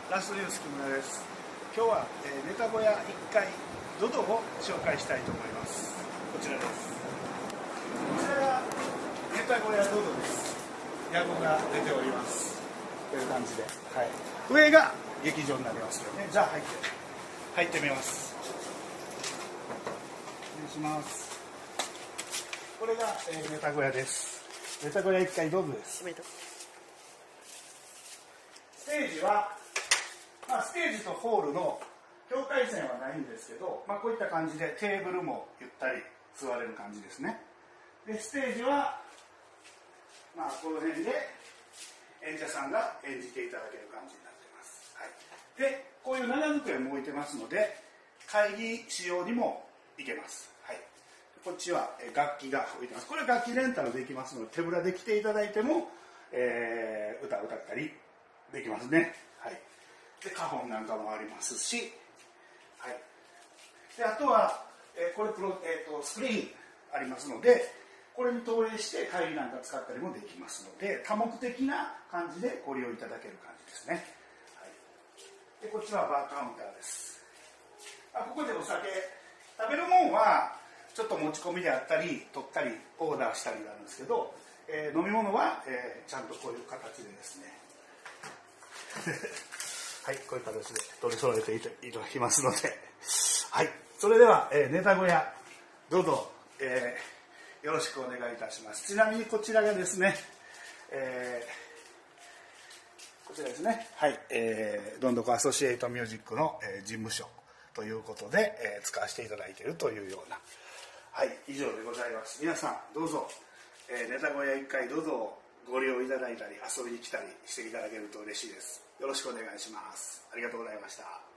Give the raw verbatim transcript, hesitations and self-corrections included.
ラストニュース木村です。今日は、えー、ネタ小屋いっかいドドを紹介したいと思います。こちらです。こちらがネタ小屋ドドです。屋号が出ております。こういう感じで、はい、上が劇場になりますよね。じゃあ入って入ってみます。お願いします。これが、えー、ネタ小屋です。ネタ小屋いっかいドドです。ステージは、まあ、ステージとホールの境界線はないんですけど、まあ、こういった感じでテーブルもゆったり座れる感じですね。でステージは、まあ、この辺で演者さんが演じていただける感じになっています、はい、でこういう長机も置いてますので会議仕様にもいけます、はい、こっちは楽器が置いてます。これ楽器レンタルできますので手ぶらで来ていただいても、えー、歌を歌ったりできますね、はい、で花本なんかもありますし、はい、であとは、えー、これプロ、えー、とスクリーンありますのでこれに投影して会議なんか使ったりもできますので多目的な感じでご利用いただける感じですね、はい、でこっちはバーカウンターです。あここでお酒食べるもんはちょっと持ち込みであったり取ったりオーダーしたりなんですけど、えー、飲み物は、えー、ちゃんとこういう形でですねはい、こういう形で取り揃えていただきますので、はい、それでは、えー、ネタ小屋どうぞ、えー、よろしくお願いいたします。ちなみにこちらがですね、えー、こちらですね、はい、えー、どんどこアソシエイトミュージックの、えー、事務所ということで、えー、使わせていただいているというような、はい、以上でございます。皆さんどうぞ、えー、ネタ小屋いっかいどうぞご利用いただいたり遊びに来たりしていただけると嬉しいです。よろしくお願いします。ありがとうございました。